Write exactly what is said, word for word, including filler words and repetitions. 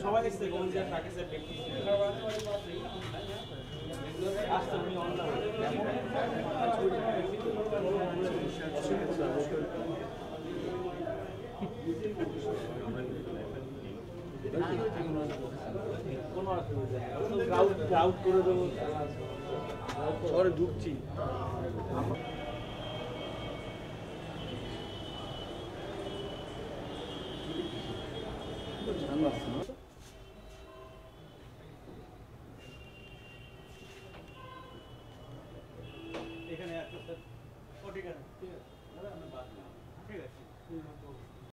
সবাই এসে কোন যে তাকে সে ব্যক্তি আসলে আমি অনলাইন কোন অসুবিধা নেই ক্রাউড ক্রাউড করে দেবো শহরে ঢুকছি